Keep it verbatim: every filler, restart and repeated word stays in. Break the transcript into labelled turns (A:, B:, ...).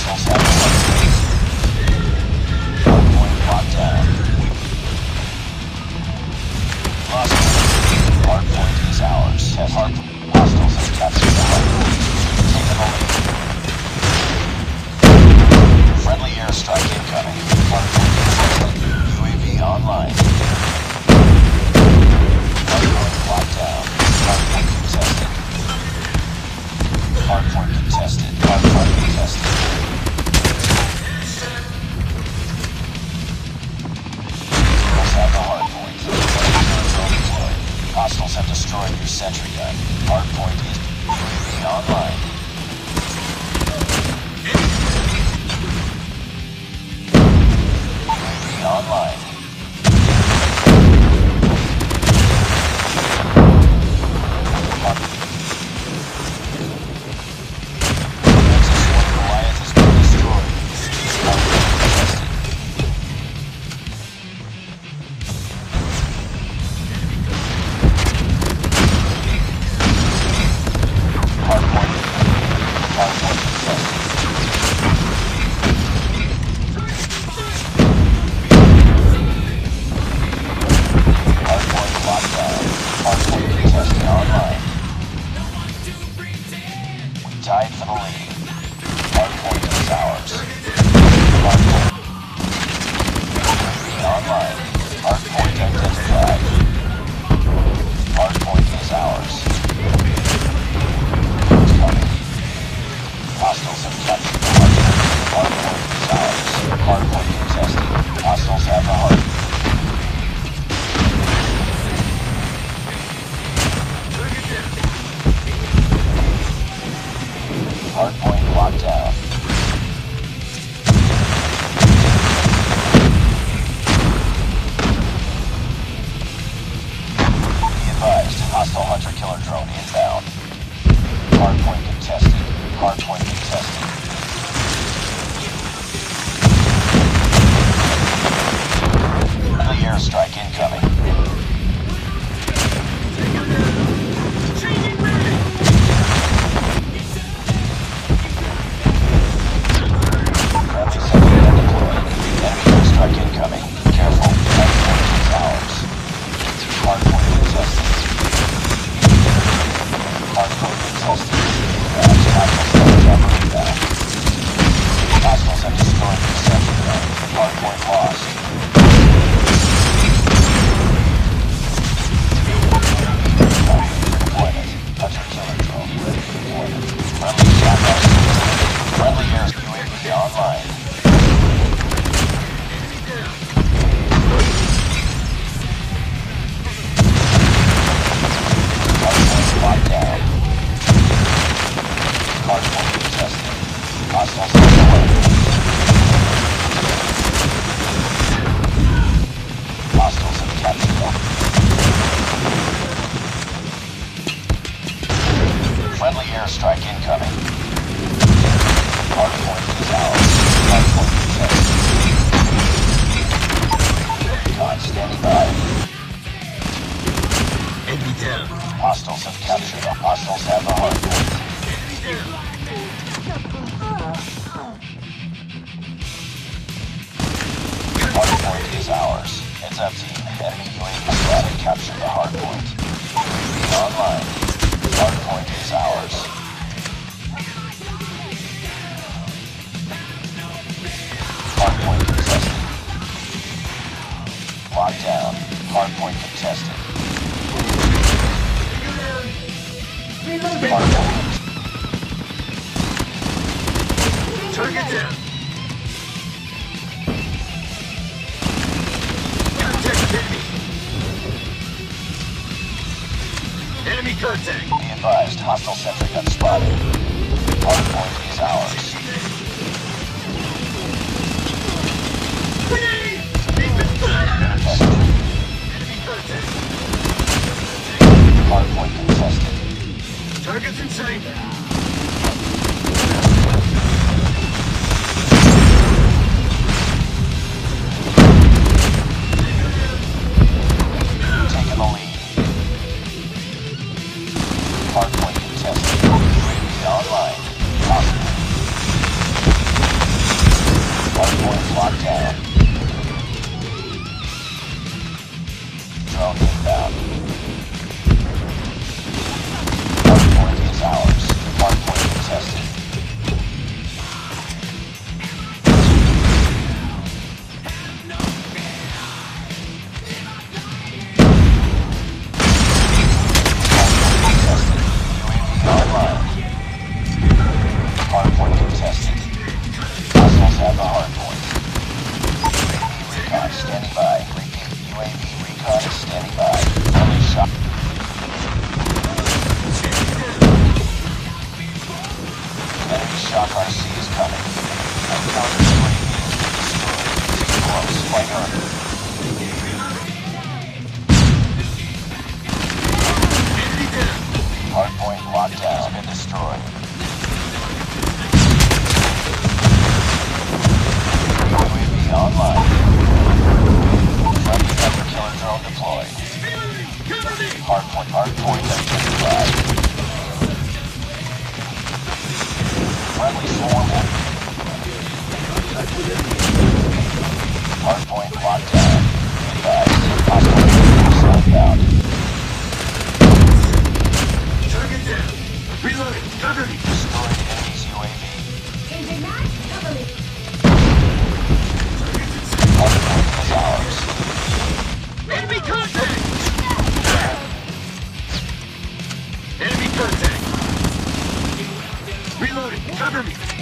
A: Hostiles have hardpoint locked down. Lost. Hardpoint is ours. Have hard. Hostiles have captured the hardpoint. Taking the lead. Friendly airstrike incoming. Hardpoint contested. U A V online. Hardpoint locked down. Hardpoint contested. Hardpoint contested. Hardpoint contested. Hostiles have the hardpoint. Drone deployed. Hostiles have destroyed your sentry gun. Hardpoint is U A V online. U A V online. Goliath has been destroyed. Hardpoint contested. Hardpoint. Hardpoint contested. Hardpoint locked down. Hardpoint contested online. We tied for the lead. Hardpoint is ours. Hardpoint. U A V online. Hardpoint identified. Hardpoint is ours. It's coming. Hostiles have captured the hardpoint. Hardpoint is ours. Hardpoint contested. Hostiles have the hardpoint. Hardpoint locked down. Be advised, hostile hunter-killer drone inbound. Hardpoint contested. Hardpoint contested. Friendly airstrike incoming. Friendly sentry gun deployed. Enemy airstrike incoming. Careful. Hardpoint is ours. Hardpoint contested. Hardpoint contested. Hostiles have jammer inbound. Hostiles have destroyed the sentry gun. Hardpoint lost. Deployment. Hunter-killer drone ready for deployment. Friendly shotgun. Friendly air U A V online. Hardpoint locked down. Hardpoint contested. Hostiles have the hardpoint. Hostiles have captured them. Friendly airstrike incoming. Hardpoint is ours. Hardpoint contested. Recon standing by. Enemy down. Hostiles have captured them. Hostiles have the hardpoint. Hardpoint is ours. Heads up, team. Enemy U A V have captured the hardpoint. U A V online. Hardpoint is ours. Hardpoint contested. Locked down. Hardpoint contested. Hardpoint. Target down. Contact enemy. Enemy contact. Be advised, hostile sentry gun spotted. Hardpoint is ours. Enemy contact. Hardpoint contested. Targets in sight. Taking the lead. Hardpoint contested. U A V online. Hostile.
B: Cover me!